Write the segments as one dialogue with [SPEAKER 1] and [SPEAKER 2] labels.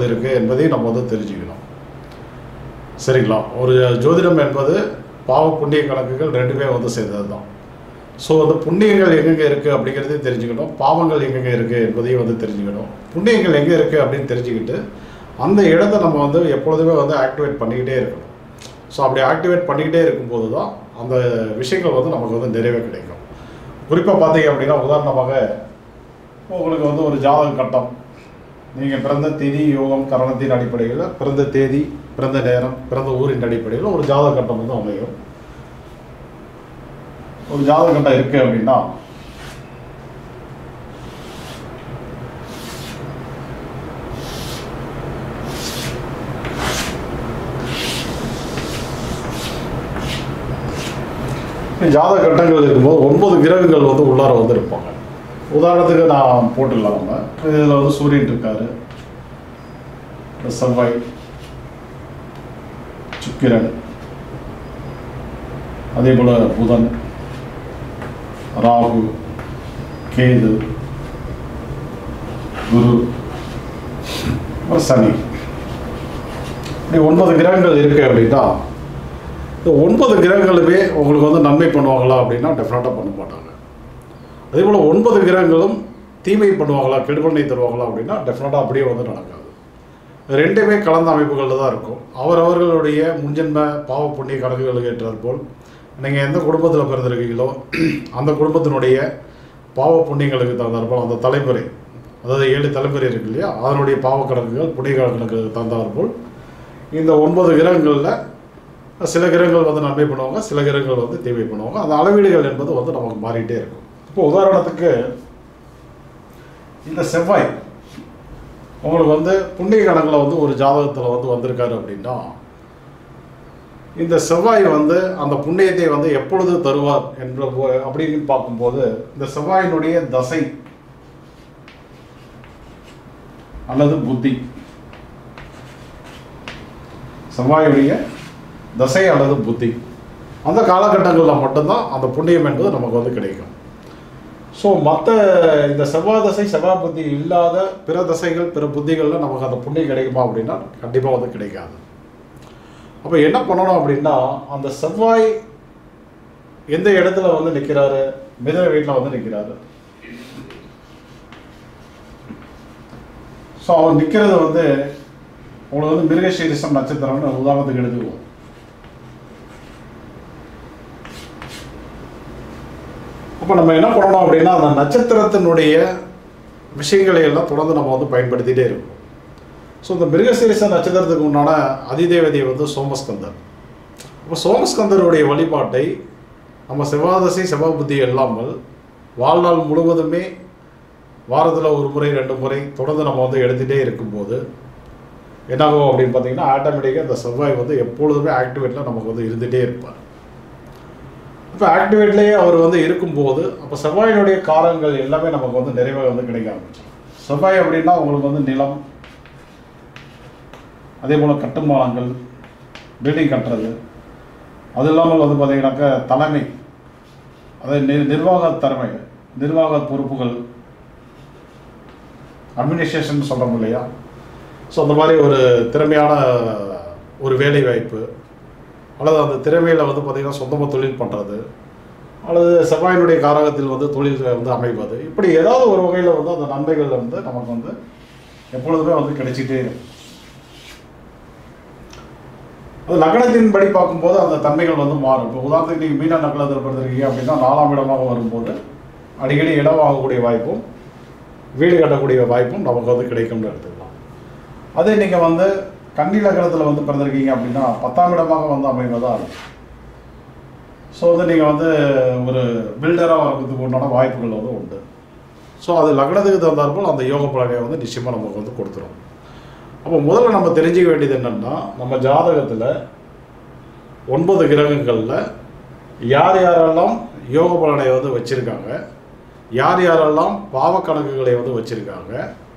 [SPEAKER 1] எப்பொழுது இருக்குது என்பதையும் நம்ம வந்து தெரிஞ்சுக்கணும். சரிங்களா? ஒரு ஜோதிடம் என்பது பாவ புண்ணிய கணக்குகள் ரெண்டுமே வந்து சேர்ந்தது தான். ஸோ அந்த புண்ணியங்கள் எங்கெங்கே இருக்குது அப்படிங்கிறதையும் தெரிஞ்சுக்கணும், பாவங்கள் எங்கெங்கே இருக்குது என்பதையும் வந்து தெரிஞ்சுக்கணும். புண்ணியங்கள் எங்கே இருக்குது அப்படின்னு தெரிஞ்சுக்கிட்டு அந்த இடத்த நம்ம வந்து எப்பொழுதுமே வந்து ஆக்டிவேட் பண்ணிக்கிட்டே இருக்கணும். ஸோ அப்படி ஆக்டிவேட் பண்ணிக்கிட்டே இருக்கும்போது தான் அந்த விஷயங்கள் வந்து நமக்கு வந்து நிறைவே கிடைக்கும். குறிப்பாக பார்த்தீங்க அப்படின்னா, உதாரணமாக உங்களுக்கு வந்து ஒரு ஜாதக கட்டம், நீங்கள் பிறந்த திதி யோகம் கரணத்தின் அடிப்படையில், பிறந்த தேதி, பிறந்த நேரம், பிறந்த ஊரின் அடிப்படையில் ஒரு ஜாதக கட்டம் வந்து அமையும். ஒரு ஜாதக கட்டம் இருக்குது அப்படின்னா ஜாதக கட்டங்கள் இருக்கும்போது 9 கிரகங்கள் வந்து உள்ளார வந்து இருப்பாங்க. உதாரணத்துக்கு நான் போட்டுடலாம். நம்ம இதில் வந்து சூரியன் இருக்காரு, செவ்வாய், சுக்கிரன், அதே போல் புதன், ராகு, கேது, குரு, சனி, இப்படி 9 கிரகங்கள் இருக்குது அப்படின்னா இந்த 9 கிரகங்களுமே உங்களுக்கு வந்து நன்மை பண்ணுவாங்களா அப்படின்னா டெஃபினட்டாக பண்ண மாட்டாங்க. அதே போல் 9 கிரகங்களும் தீமை பண்ணுவாங்களா, கெடுபலனை தருவாங்களா அப்படின்னா டெஃபினட்டாக அப்படியே வந்து நடக்காது. ரெண்டுமே கலந்த அமைப்புகளில் தான் இருக்கும். அவரவர்களுடைய முன்ஜென்ம பாவ புண்ணிய கணக்குகளுக்கு ஏற்றாற்போல் நீங்கள் எந்த குடும்பத்தில் பிறந்திருக்கீங்களோ அந்த குடும்பத்தினுடைய பாவ புண்ணியங்களுக்கு தகுந்தாற்போல் அந்த தலைமுறை, அதாவது 7 தலைமுறை இருக்கு இல்லையா, அதனுடைய பாவ கணக்குகள் புண்ணிய கணக்குகளுக்கு தகுந்தாற்போல் இந்த 9 கிரகங்களில் சில கிரகங்கள் வந்து நன்மை பண்ணுவாங்க, சில கிரகங்கள் வந்து தீமை பண்ணுவாங்க. அந்த அளவீடுகள் என்பது வந்து நமக்கு மாறிட்டே இருக்கும். இப்போ உதாரணத்துக்கு இந்த செவ்வாய் உங்களுக்கு வந்து புண்ணிய கணக்கில் வந்து ஒரு ஜாதகத்தில் வந்து வந்திருக்காரு அப்படின்னா இந்த செவ்வாய் வந்து அந்த புண்ணியத்தை வந்து எப்பொழுது தருவார் என்ற அப்படின்னு பார்க்கும்போது இந்த செவ்வாயினுடைய தசை அல்லது புத்தி, செவ்வாயுடைய தசை அல்லது புத்தி, அந்த காலகட்டங்களில் மட்டும்தான் அந்த புண்ணியம் என்பது நமக்கு வந்து கிடைக்கும். ஸோ மற்ற இந்த செவ்வாய் தசை செவ்வாய் புத்தி இல்லாத பிற தசைகள் பிற புத்திகளில் நமக்கு அந்த புண்ணியம் கிடைக்குமா அப்படின்னா கண்டிப்பாக வந்து கிடைக்காது. அப்போ என்ன பண்ணணும் அப்படின்னா, அந்த செவ்வாய் எந்த இடத்துல வந்து நிற்கிறாரு, மிதன வீட்டில் வந்து நிற்கிறாரு. ஸோ அவர் நிற்கிறது வந்து உங்களுக்கு வந்து மிருகசீரிஷம் நட்சத்திரம்னு உதாரணத்துக்கு எடுத்துக்குவோம். அப்போ நம்ம என்ன பண்ணணும் அப்படின்னா, அந்த நட்சத்திரத்தினுடைய விஷயங்களை எல்லாம் தொடர்ந்து நம்ம வந்து பயன்படுத்திகிட்டே இருக்கோம். ஸோ இந்த மிருகசீரிஷ நட்சத்திரத்துக்கு உண்டான அதிதேவதை வந்து சோமஸ்கந்தர். அப்போ சோமஸ்கந்தருடைய வழிபாட்டை நம்ம செவ்வாதசை செவ்வாய் புத்தி இல்லாமல் வாழ்நாள் முழுவதுமே வாரத்தில் 1 முறை 2 முறை தொடர்ந்து நம்ம வந்து எடுத்துகிட்டே இருக்கும்போது என்னாகும் அப்படின்னு பார்த்தீங்கன்னா, ஆட்டோமேட்டிக்காக இந்த செவ்வாய் வந்து எப்பொழுதுமே ஆக்டிவேட்டில் நமக்கு வந்து இருந்துகிட்டே இருப்பார். இப்போ ஆக்டிவேட்லேயே அவர் வந்து இருக்கும்போது அப்போ செவ்வாயினுடைய காரங்கள் எல்லாமே நமக்கு வந்து நிறைவாக வந்து கிடைக்க ஆரம்பிச்சோம். செவ்வாய் அப்படின்னா உங்களுக்கு வந்து நிலம், அதே போல் கட்டுமானங்கள், பில்டிங் கட்டுறது, அது இல்லாமல் வந்து பார்த்திங்கனாக்கா தலைமை, அதாவது நிர்வாக திறமை, நிர்வாக பொறுப்புகள், அட்மினிஸ்ட்ரேஷன் சொல்கிறோம் இல்லையா. ஸோ அந்த மாதிரி ஒரு திறமையான ஒரு வேலை வாய்ப்பு, அல்லது அந்த திறமையில் வந்து பார்த்திங்கன்னா சொந்தமாக தொழில் பண்ணுறது, அல்லது செவ்வாயினுடைய காரகத்தில் வந்து தொழில் வந்து அமைவது, இப்படி ஏதாவது ஒரு வகையில் வந்து அந்த நன்மைகள் வந்து நமக்கு வந்து எப்பொழுதுமே வந்து கிடைச்சிட்டே இருக்கும். அது லக்னத்தின் படி பார்க்கும்போது அந்த தன்மைகள் வந்து மாறும். இப்போ உதாரணத்துக்கு நீங்கள் மீன நக்கலத்தில் பிறந்திருக்கீங்க அப்படின்னா 4ஆம் இடமாக வரும்போது அடிக்கடி இடம் வாங்கக்கூடிய வாய்ப்பும் வீடு கட்டக்கூடிய வாய்ப்பும் நமக்கு வந்து கிடைக்கும்னு எடுத்துக்கலாம். அதே நீங்கள் வந்து கன்னி லக்னத்தில் வந்து பிறந்திருக்கீங்க அப்படின்னா 10ஆம் இடமாக வந்து அமைவதாக இருக்கும். ஸோ வந்து நீங்கள் வந்து ஒரு பில்டராக வரதுக்கு உண்டான வாய்ப்புகள் வந்து உண்டு. ஸோ அது லக்னத்துக்கு தகுந்தாற்போல் அந்த யோக பலனை வந்து நிச்சயமாக நமக்கு வந்து கொடுத்துரும். அப்போ முதல்ல நம்ம தெரிஞ்சிக்க வேண்டியது என்னென்னா, நம்ம ஜாதகத்தில் 9 கிரகங்களில் யார் யாரெல்லாம் யோக பலனை வந்து வச்சுருக்காங்க, யார் யாரெல்லாம் பாவ கணக்குகளை வந்து வச்சுருக்காங்க,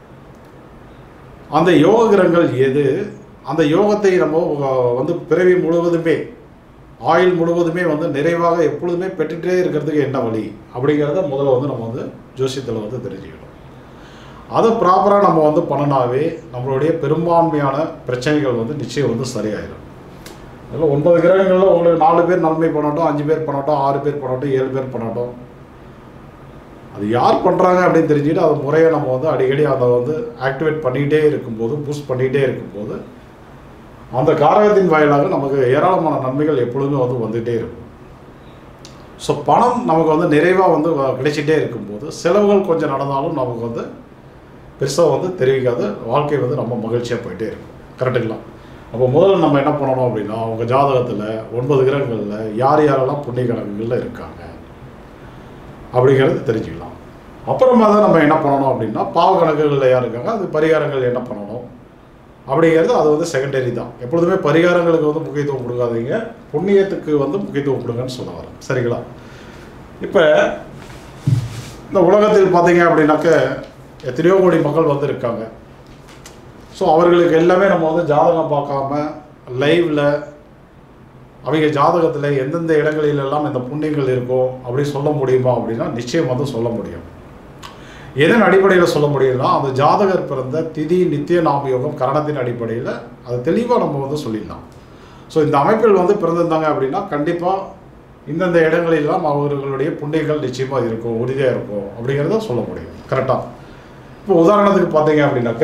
[SPEAKER 1] அந்த யோக கிரகங்கள் எது, அந்த யோகத்தை நம்ம வந்து பிறவி முழுவதுமே ஆயுள் முழுவதுமே வந்து நிறைவாக எப்பொழுதுமே பெற்றுகிட்டே இருக்கிறதுக்கு என்ன வழி அப்படிங்கிறத முதல்ல வந்து நம்ம வந்து ஜோசியத்தில் வந்து தெரிஞ்சுக்கணும். அதை ப்ராப்பராக நம்ம வந்து பண்ணினாவே நம்மளுடைய பெரும்பான்மையான பிரச்சனைகள் வந்து நிச்சயம் வந்து சரியாயிடும். அதில் 9 கிரகங்களில் உங்களுக்கு 4 பேர் நன்மை பண்ணட்டும், 5 பேர் பண்ணட்டும், 6 பேர் பண்ணட்டும், 7 பேர் பண்ணட்டும், அது யார் பண்ணுறாங்க அப்படின்னு தெரிஞ்சுக்கிட்டு அது முறையை நம்ம வந்து அடிக்கடி அதை வந்து ஆக்டிவேட் பண்ணிகிட்டே இருக்கும்போது, பூஸ்ட் பண்ணிகிட்டே இருக்கும்போது அந்த காரகத்தின் வாயிலாக நமக்கு ஏராளமான நன்மைகள் எப்பொழுதுமே வந்து வந்துகிட்டே இருக்கும். ஸோ பணம் நமக்கு வந்து நிறைவாக வந்து கிடைச்சிட்டே இருக்கும்போது செலவுகள் கொஞ்சம் நடந்தாலும் நமக்கு வந்து பெருசாக வந்து தெரிவிக்காது, வாழ்க்கை வந்து ரொம்ப மகிழ்ச்சியாக போயிட்டே இருக்கும். கரெக்டுங்களா? அப்போ முதல்ல நம்ம என்ன பண்ணணும் அப்படின்னா, அவங்க ஜாதகத்தில் 9 கிரகங்களில் யார் யாரெல்லாம் புண்ணிய கணக்குகளில் இருக்காங்க அப்படிங்கிறது தெரிஞ்சுக்கலாம். அப்புறமா தான் நம்ம என்ன பண்ணணும் அப்படின்னா, பாவ கணக்குகளில் யார் இருக்காங்க, அது பரிகாரங்கள் என்ன பண்ணணும் அப்படிங்கிறது அது வந்து செகண்டரி தான். எப்பொழுதுமே பரிகாரங்களுக்கு வந்து முக்கியத்துவம் கொடுக்காதீங்க, புண்ணியத்துக்கு வந்து முக்கியத்துவம் கொடுங்கன்னு சொல்ல வரேன். சரிங்களா? இப்போ இந்த உலகத்தில் பார்த்தீங்க அப்படின்னாக்க எத்தனையோ கோடி மக்கள் வந்து இருக்காங்க. ஸோ அவர்களுக்கு எல்லாமே நம்ம வந்து ஜாதகம் பார்க்காம லைவில் அவங்க ஜாதகத்தில் எந்தெந்த இடங்களிலெல்லாம் இந்த புண்ணியங்கள் இருக்கும் அப்படி சொல்ல முடியுமா அப்படின்னா நிச்சயம் வந்து சொல்ல முடியும். எதன் அடிப்படையில் சொல்ல முடியும்னா, அந்த ஜாதகர் பிறந்த திதி நித்திய நாம யோகம் கரணத்தின் அடிப்படையில் அதை தெளிவாக நம்ம வந்து சொல்லிடலாம். ஸோ இந்த அமைப்பில் வந்து பிறந்திருந்தாங்க அப்படின்னா கண்டிப்பாக இந்தந்த இடங்களெல்லாம் அவர்களுடைய புண்ணியங்கள் நிச்சயமாக இருக்கும், உறுதியாக இருக்கும் அப்படிங்கிறத சொல்ல முடியும். கரெக்டாக? இப்போ உதாரணத்துக்கு பார்த்தீங்க அப்படின்னாக்க,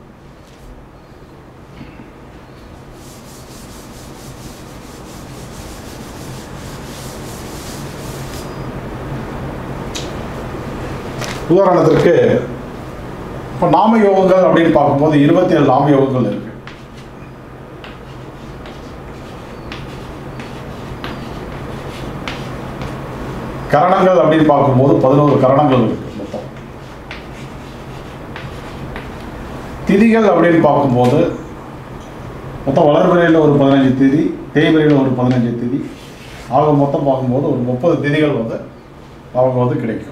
[SPEAKER 1] உதாரணத்திற்கு இப்போ நாம யோகங்கள் அப்படின்னு பார்க்கும்போது 27 நாம யோகங்கள் இருக்கு. கரணங்கள் அப்படின்னு பார்க்கும்போது 11 கரணங்கள் இருக்கு மொத்தம். திதிகள் அப்படின்னு பார்க்கும்போது மொத்தம் வளர்பிறையில் ஒரு 15 திதி, தேய்பிறையில் ஒரு 15 திதி, ஆக மொத்தம் பார்க்கும்போது ஒரு 30 திதிகள் வந்து அவங்க வந்து கிடைக்கும்.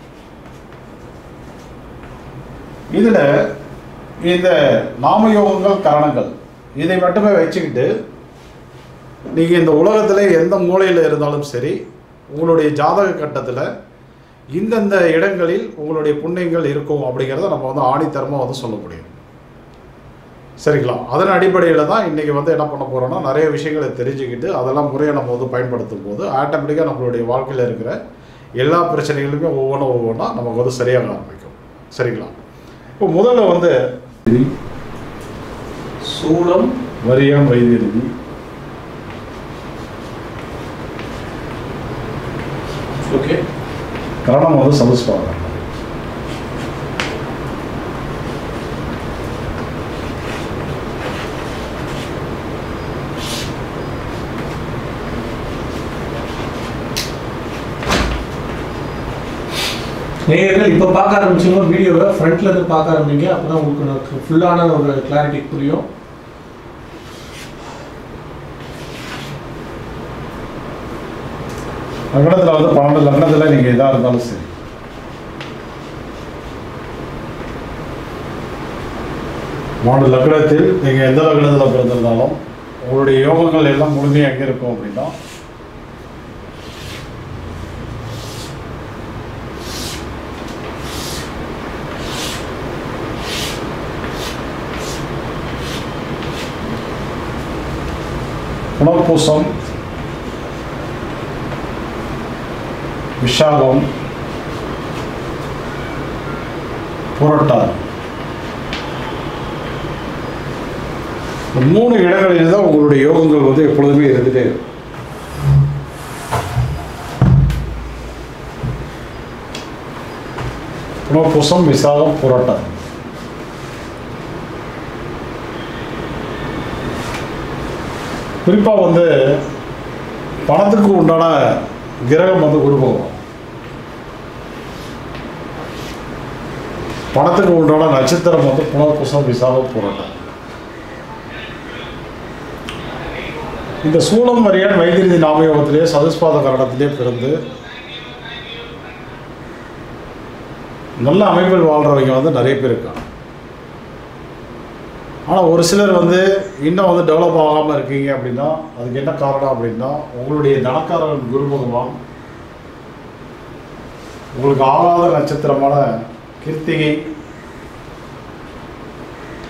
[SPEAKER 1] இதில் இந்த நாமயோகங்கள் கரணங்கள் இதை மட்டுமே வச்சுக்கிட்டு நீங்கள் இந்த உலகத்தில் எந்த மூலையில் இருந்தாலும் சரி, உங்களுடைய ஜாதக கட்டத்தில் இந்தந்த இடங்களில் உங்களுடைய புண்ணியங்கள் இருக்கும் அப்படிங்கிறத நம்ம வந்து ஆணித்தரமாக வந்து சொல்ல முடியும். சரிங்களா? அதன் அடிப்படையில் தான் இன்றைக்கி வந்து என்ன பண்ண போகிறோன்னா, நிறைய விஷயங்களை தெரிஞ்சுக்கிட்டு அதெல்லாம் முறையை நம்ம வந்து பயன்படுத்தும் போது ஆட்டோமேட்டிக்காக நம்மளுடைய வாழ்க்கையில் இருக்கிற எல்லா பிரச்சனைகளுமே ஒவ்வொன்றா நமக்கு வந்து சரியாக ஆரம்பிக்கும். சரிங்களா? இப்போ முதல்ல வந்து சூலம், வரியம், வைத்திருதி, ஓகே, கரணம் வந்து சதுஸ்பாதம்.
[SPEAKER 2] நேயர்கள் இப்போ பார்க்க ஆரம்பிச்சவங்க வீடியோவை ஃப்ரண்ட்ல இருந்து பார்க்க ஆரம்பிங்க. அப்பதான் உங்களுக்கு ஃபுல்லான ஒரு கிளாரிட்டி புரியும்.
[SPEAKER 1] லக்னத்தில் வந்து 12 லக்னத்தில் நீங்கள் எதாக இருந்தாலும் சரி, மாடு லக்னத்தில் நீங்கள் எந்த லக்னத்தில் பிறந்திருந்தாலும் உங்களுடைய யோகங்கள் எல்லாம் முழுமையாக எங்கே இருக்கும் அப்படின்னா, புனர்பூசம், விஷாகம், புரட்டாதி, 3 இடங்களில் தான் உங்களுடைய யோகங்கள் வந்து எப்பொழுதுமே இருந்துகிட்டே இருக்கும். புனர்பூசம், விசாகம், புரட்டாதி. குறிப்பாக வந்து பணத்துக்கு உண்டான கிரகம் வந்து குரு பகவான், பணத்துக்கு உண்டான நட்சத்திரம் வந்து புனர்பூசம், விசாகம், புரட்டாதி. இந்த சூலம், வரியான், வைத்திருதி நாமயோகத்திலேயே சதுஸ்பாத கரணத்திலே பிறந்து நல்ல அமைப்பில் வாழ்கிறவங்க வந்து நிறைய பேர் இருக்காங்க. ஆனால் ஒரு சிலர் வந்து இன்னும் வந்து டெவலப் ஆகாமல் இருக்கீங்க அப்படின்னா அதுக்கு என்ன காரணம் அப்படின்னா, உங்களுடைய தனக்காரன் குரு பகவான் உங்களுக்கு ஆகாத நட்சத்திரமான கிருத்திகை,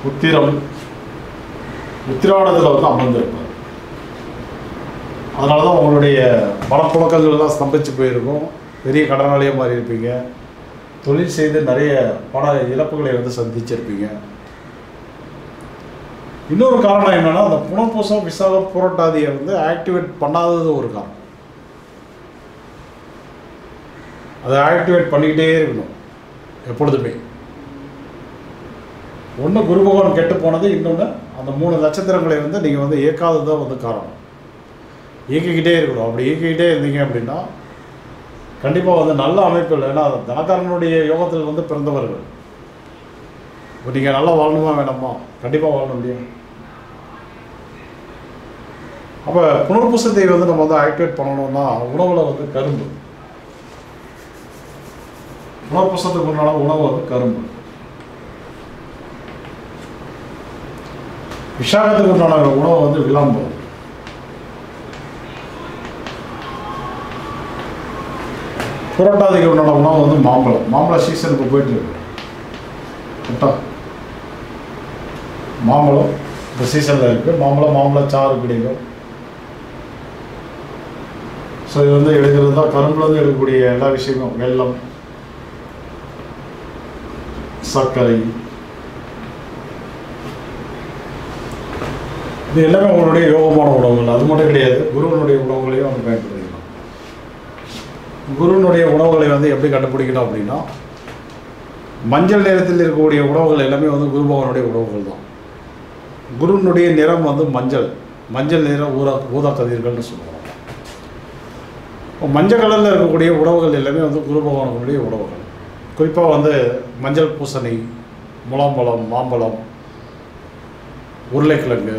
[SPEAKER 1] உத்திராடத்தில் வந்து அமர்ந்திருப்பார். அதனால தான் உங்களுடைய பணப்புழக்கங்கள்லாம் ஸ்தம்பிச்சு போயிருக்கும். பெரிய கடனாளியாக மாறி இருப்பீங்க. தொழில் செய்து நிறைய பண இழப்புகளை வந்து சந்திச்சிருப்பீங்க. இன்னொரு காரணம் என்னென்னா, அந்த புனர்பூசம் விசாகம் புரட்டாதியை வந்து ஆக்டிவேட் பண்ணாதது ஒரு காரணம். அதை ஆக்டிவேட் பண்ணிக்கிட்டே இருக்கணும் எப்பொழுதுமே. ஒன்று குரு பகவான் கெட்டு போனது, இன்னொன்று அந்த 3 நட்சத்திரங்களை வந்து நீங்கள் வந்து இயக்காதது தான் வந்து காரணம். இயக்கிக்கிட்டே இருக்கணும். அப்படி இயக்கிக்கிட்டே இருந்தீங்க அப்படின்னா கண்டிப்பாக வந்து நல்ல அமைப்பு இல்லை. ஏன்னா தனக்காரனுடைய யோகத்தில் வந்து பிறந்தவர்கள். இப்போ நீங்கள் நல்லா வாழணுமா வேணாமா? கண்டிப்பாக வாழ முடியும். அப்போ புனர்பூசத்தை வந்து நம்ம வந்து ஆக்டிவேட் பண்ணணும்னா உணவில் வந்து கரும்பு. புனர்பூசத்துக்கு உண்டான உணவு வந்து கரும்பு. விசாகத்துக்கு உண்டான உணவு வந்து விளாம்பரம். புரட்டாதிக்கு உண்டான உணவு வந்து மாம்பழம். மாம்பழ சீசனுக்கு போயிட்டு இருக்கு. மாம்பழம் இந்த சீசனில் இருக்குது. மாம்பழச்சாறு கிடைக்கும். ஸோ இது வந்து எடுக்கிறது தான். கரும்புலேருந்து எடுக்கக்கூடிய எல்லா விஷயமும் வெல்லம், சர்க்கரை, இது எல்லாமே உங்களுடைய யோகமான உணவுகள். அது மட்டும் கிடையாது, குருவனுடைய உணவுகளையும் வந்து பயன்படுத்திக்கலாம். குருவனுடைய உணவுகளை வந்து எப்படி கண்டுபிடிக்கணும் அப்படின்னா, மஞ்சள் நிறத்தில் இருக்கக்கூடிய உணவுகள் எல்லாமே வந்து குரு பகவானுடைய உணவுகள் தான். குருவனுடைய நிறம் வந்து மஞ்சள் நிற ஊதா கதிர்கள்னு சொல்லுவாங்க. மஞ்சள் கலரில் இருக்கக்கூடிய உணவுகள் எல்லாமே வந்து குரு பகவானுடைய உணவுகள். குறிப்பாக வந்து மஞ்சள் பூசணி, முலாம்பழம், மாம்பழம், உருளைக்கிழங்கு,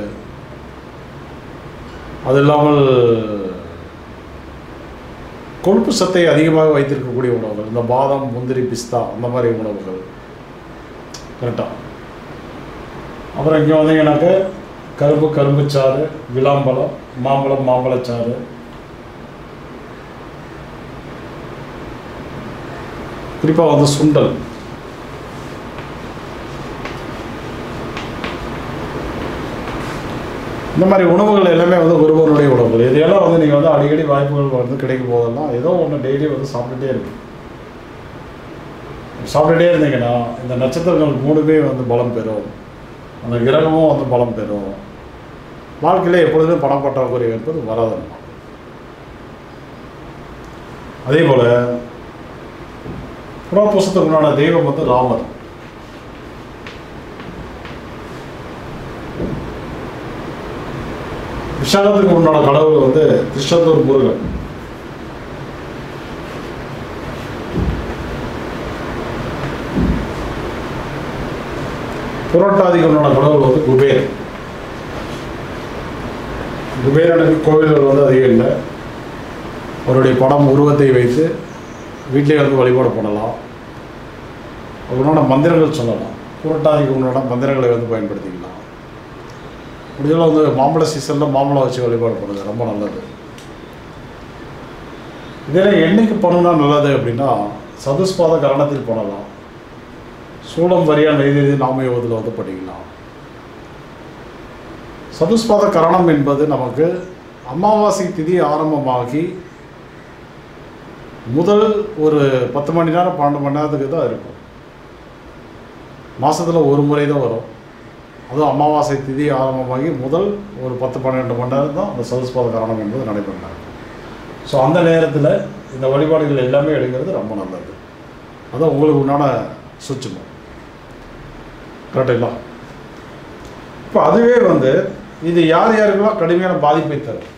[SPEAKER 1] அது இல்லாமல் கொழுப்பு சத்தை அதிகமாக வைத்திருக்கக்கூடிய உணவுகள், இந்த பாதாம், முந்திரி, பிஸ்தா, அந்த மாதிரி உணவுகள் கரெக்டாக. அப்புறம் இங்கே வந்தீங்கன்னாக்க கரும்புச்சாறு, விளாம்பழம், மாம்பழச்சாறு, குறிப்பாக வந்து சுண்டல், இந்த மாதிரி உணவுகள் எல்லாமே வந்து குருவனுடைய உணவுகள். இதையெல்லாம் வந்து நீங்கள் வந்து அடிக்கடி வாய்ப்புகள் வந்து கிடைக்கும் போதெல்லாம் ஏதோ ஒன்று டெய்லி வந்து சாப்பிட்டுட்டே இருக்கும். சாப்பிட்டுட்டே இருந்தீங்கன்னா இந்த நட்சத்திரங்கள் 3மே வந்து பலம் பெறும். அந்த கிரகமும் வந்து பலம் பெறும். வாழ்க்கையில் எப்பொழுதுமே பணம் பற்றாக்குறை என்பது வராதுங்க. அதே போல் புனர்பூசத்துக்கு உண்டான தெய்வம் வந்து ராமர். விசாகத்துக்கு உண்டான கடவுள் வந்து திருச்செந்தூர் முருகன். புரட்டாதிக்கு உண்டான கடவுள் வந்து குபேரன். குபேரனுக்கு கோவில்கள் வந்து அதிகம் இல்லை. அவருடைய படம் உருவத்தை வைத்து வீட்டிலே வந்து வழிபாடு பண்ணலாம். அவரோட மந்திரங்கள் சொல்லலாம். புரட்டாதிக்கு உண்டான மந்திரங்களை வந்து பயன்படுத்திக்கலாம். முடிஞ்சளவு வந்து மாம்பழ சீசனில் மாம்பழம் வச்சு வழிபாடு பண்ணுறது ரொம்ப நல்லது. இதில் என்னைக்கு பண்ணணும்னா நல்லது அப்படின்னா, சதுஸ்பாத கரணத்தில் பண்ணலாம். சூடம் வரியால் நெய்தெழுதி நாமயோகத்தில் வந்து பண்ணிக்கலாம். சதுஸ்பாத கரணம் என்பது நமக்கு அமாவாசை திதி ஆரம்பமாகி முதல் ஒரு 10 மணி நேரம் 12 மணி நேரத்துக்கு தான் இருக்கும். மாதத்தில் ஒரு முறை தான் வரும். அதுவும் அமாவாசை திதி ஆரம்பமாகி முதல் ஒரு 10-12 மணி நேரம் தான் அந்த சதுஸ்பாத கரணம் என்பது நடைபெறாங்க. ஸோ அந்த நேரத்தில் இந்த வழிபாடுகள் எல்லாமே எடுக்கிறது ரொம்ப நல்லது. அதுதான் உங்களுக்கு உண்டான சூட்சுமம். கரெக்டுங்களா? இப்போ அதுவே வந்து இது யாருக்கெல்லாம் கடுமையான பாதிப்பை தரும்.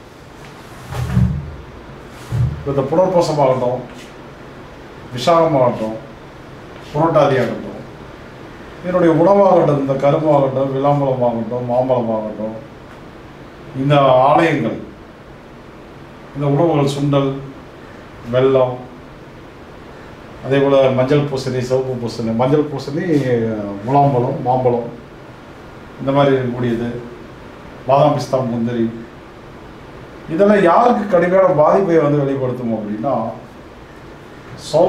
[SPEAKER 1] இப்போ இந்த புனர்பூசமாகட்டும், விசாகமாகட்டும், புரட்டாதியாகட்டும், என்னுடைய உணவாகட்டும், இந்த கரும்பாகட்டும், விளாம்பழமாகட்டும், மாம்பழமாகட்டும், இந்த ஆலயங்கள், இந்த உணவுகள் சுண்டல், வெல்லம், அதே போல் மஞ்சள் பூசணி, சிவப்பு பூசணி, மஞ்சள் பூசணி, முலாம்பழம், மாம்பழம், இந்த மாதிரி இருக்கக்கூடியது, பாதாம், பிஸ்தா, முந்திரி, இதெல்லாம் யாருக்கு கடுமையான பாதிப்பை வந்து வெளிப்படுத்தும் அப்படின்னா,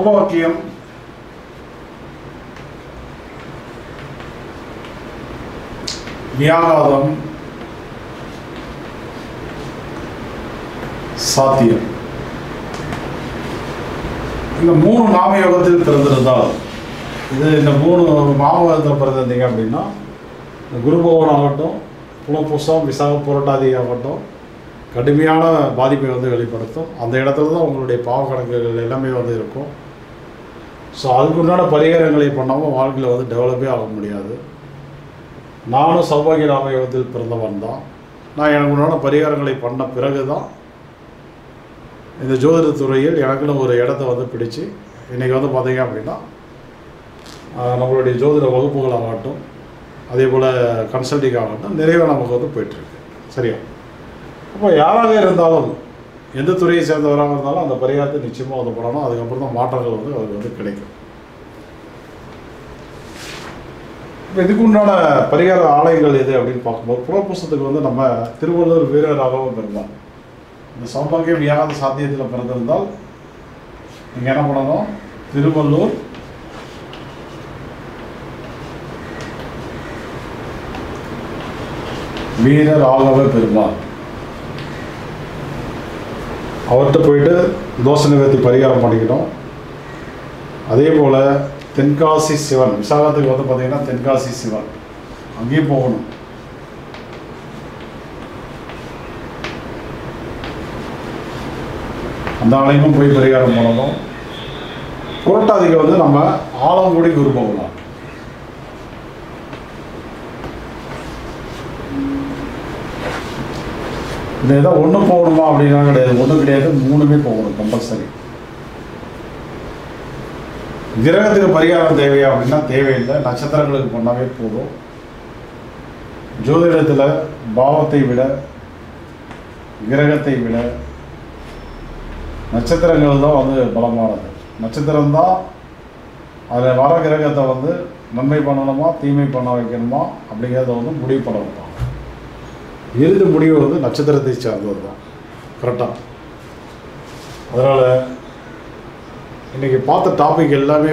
[SPEAKER 1] சௌபாக்கியம், வியாகாதம் சாத்தியம். இந்த 3 நாமயோகத்தில் பிறந்திருந்தால், இந்த 3 நாமயோகத்தில் பிறந்திருந்தீங்க அப்படின்னா, இந்த குரு பகவான் ஆகட்டும், புனர்பூசம், விசாக, புரட்டாதி ஆகட்டும், கடுமையான பாதிப்பை வெளிப்படுத்தும். அந்த இடத்துல தான் உங்களுடைய பாவ கணக்குகள் எல்லாமே இருக்கும். ஸோ அதுக்குண்டான பரிகாரங்களை பண்ணாமல் வாழ்க்கையில் டெவலப்பே ஆக முடியாது. நானும் சௌபாகிய நாமயோகத்தில் பிறந்தவன் தான். நான் எனக்கு உண்டான பரிகாரங்களை பண்ண பிறகு தான் இந்த ஜோதிட துறையில் எனக்குன்னு ஒரு இடத்த பிடிச்சி இன்றைக்கி பார்த்தீங்க அப்படின்னா நம்மளுடைய ஜோதிட வகுப்புகள் ஆகட்டும், அதே போல் கன்சல்டிங் ஆகட்டும், நிறைய நமக்கு போயிட்டுருக்கு. சரியா? அப்போ யாராக இருந்தாலும், எந்த துறையை சேர்ந்தவராக இருந்தாலும் அந்த பரிகாரத்தை நிச்சயமாக பண்ணணும். அதுக்கப்புறம் தான் மாற்றங்கள் அவருக்கு கிடைக்கும். இப்போ இதுக்கு உண்டான பரிகார ஆலயங்கள் எது அப்படின்னு பார்க்கும்போது, புனர்பூசத்துக்கு நம்ம திருவள்ளூர் வீரராகவ பெருமாள், இந்த சௌபாகியம் வியாகாத சாத்தியத்தில் பிறந்திருந்தால் நீங்கள் என்ன பண்ணணும்? திருவள்ளூர் வீரராகவ பெருமாள் அவர்கிட்ட போயிட்டு தோஷ நிவர்த்தி பரிகாரம் பண்ணிக்கணும். அதே போல் தென்காசி சிவன், விசாகத்துக்கு பார்த்தீங்கன்னா தென்காசி சிவன், அங்கேயும் போகணும். அந்த ஆலயமும் போய் பரிகாரம் பண்ணணும். புரட்டாதிக்கு நம்ம ஆலங்குடி குரு பகவான், இந்த ஏதோ ஒன்று போகணுமா அப்படின்னா கிடையாது, ஒன்றும் கிடையாது, 3மே போகணும் கம்பல்சரி. கிரகத்துக்கு பரிகாரம் தேவையா அப்படின்னா தேவையில்லை, நட்சத்திரங்களுக்கு பண்ணாவே போதும். ஜோதிடத்தில் பாவத்தை விட, கிரகத்தை விட நட்சத்திரங்கள் தான் பலமானது. நட்சத்திரம்தான் அதில் வர கிரகத்தை நன்மை பண்ணணுமா தீமை பண்ண வைக்கணுமா அப்படிங்கிறத முடிவு பண்ண வைப்பாங்க. இறுதி முடிவு நட்சத்திரத்தை சார்ந்தது தான். கரெக்டாக? அதனால் இன்றைக்கி பார்த்த டாபிக் எல்லாமே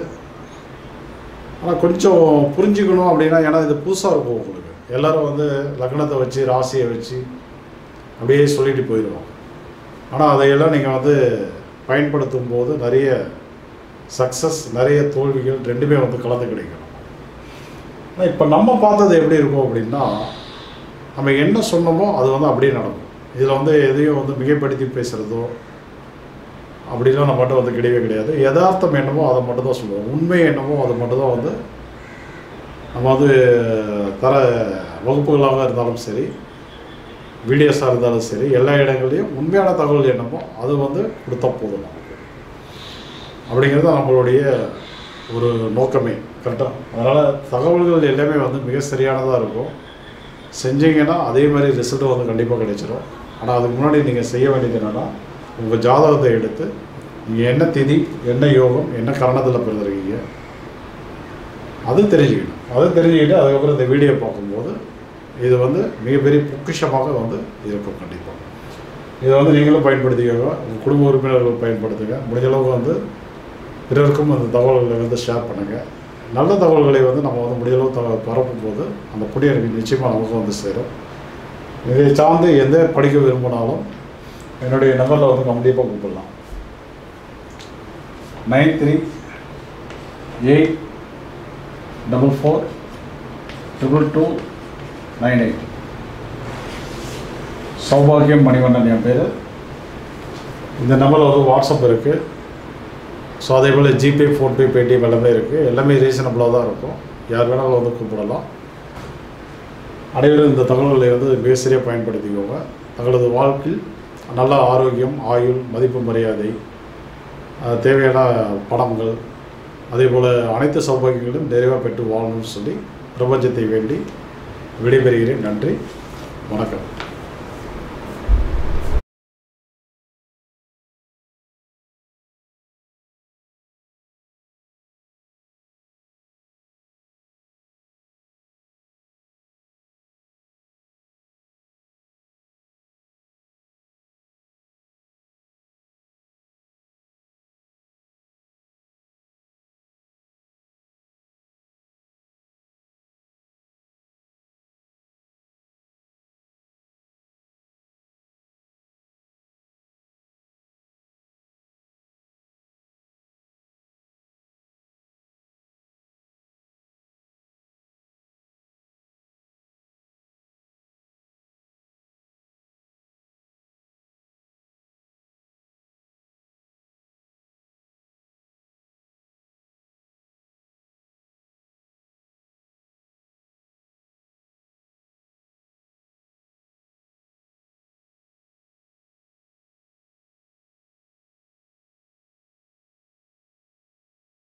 [SPEAKER 1] ஆனால் கொஞ்சம் புரிஞ்சுக்கணும் அப்படின்னா, ஏன்னா இது புதுசாக இருக்கும் உங்களுக்கு. எல்லோரும் லக்னத்தை வச்சு ராசியை வச்சு அப்படியே சொல்லிட்டு போயிடுவாங்க. ஆனால் அதையெல்லாம் நீங்கள் பயன்படுத்தும் போது நிறைய சக்ஸஸ், நிறைய தோல்விகள் ரெண்டுமே கலந்து கிடைக்கணும். ஆனால் இப்போ நம்ம பார்த்தது எப்படி இருக்கும் அப்படின்னா, நம்ம என்ன சொன்னோமோ அது அப்படியே நடக்கும். இதில் எதையும் மிகைப்படுத்தி பேசுகிறதோ அப்படிலாம் நம்ம மட்டும் கிடையவே கிடையாது. யதார்த்தம் என்னமோ அதை மட்டும் தான் சொல்லுவோம். உண்மை என்னமோ அதை மட்டும் தான் நம்ம தர வகுப்புகளாக இருந்தாலும் சரி, வீடியோஸாக இருந்தாலும் சரி, எல்லா இடங்கள்லையும் உண்மையான தகவல் என்னமோ அது கொடுத்தா போதும் நமக்கு. அப்படிங்கிறது நம்மளுடைய ஒரு நோக்கமே. கரெக்டாக? அதனால் தகவல்கள் எல்லாமே மிக சரியானதாக இருக்கும். செஞ்சீங்கன்னா அதே மாதிரி ரிசல்ட்டு கண்டிப்பாக கிடைச்சிடும். ஆனால் அதுக்கு முன்னாடி நீங்கள் செய்ய வேண்டியது என்னென்னா, உங்கள் ஜாதகத்தை எடுத்து நீங்கள் என்ன திதி, என்ன யோகம், என்ன கரணத்தில் பிறந்திருக்கீங்க அது தெரிஞ்சுக்கணும். அதை தெரிஞ்சுக்கிட்டு அதுக்கப்புறம் இந்த வீடியோ பார்க்கும்போது இது மிகப்பெரிய பொக்கிஷமாக இருக்கும். கண்டிப்பாக இதை நீங்களும் பயன்படுத்திக்கோங்க, உங்கள் குடும்ப உறுப்பினர்கள் பயன்படுத்துங்க. முடிஞ்ச அளவுக்கு பிறருக்கும் அந்த தகவல்களை ஷேர் பண்ணுங்கள். நல்ல தகவல்களை நம்ம முடிஞ்சளவு பரப்பும் போது அந்த புண்ணியம் எனக்கு நிச்சயமாக நமக்கு சேரும். இதை சார்ந்து எந்த படிக்க விரும்பினாலும் என்னுடைய நம்பரில் கண்டிப்பாக கூப்பிடலாம். 9384222298. சௌபாகியம் மணிவண்ணன் என் பேர். இந்த நம்பரில் வாட்ஸ்அப் இருக்குது. ஸோ அதே போல் ஜிபே, ஃபோன்பே, பேடிஎம் எல்லாமே இருக்குது. எல்லாமே ரீசனபிளாக தான் இருக்கும். யார் வேணாலும் கூப்பிடலாம். அனைவரும் இந்த தகவல்களை மிக சரியாக பயன்படுத்திக்கோங்க. தங்களது வாழ்க்கையில் நல்ல ஆரோக்கியம், ஆயுள், மதிப்பு, மரியாதை, தேவையான பணங்கள், அதே போல் அனைத்து சௌபாகியங்களும் நிறைவாக பெற்று வாழணும்னு சொல்லி பிரபஞ்சத்தை வேண்டி விடைபெறுகிறேன். நன்றி, வணக்கம்.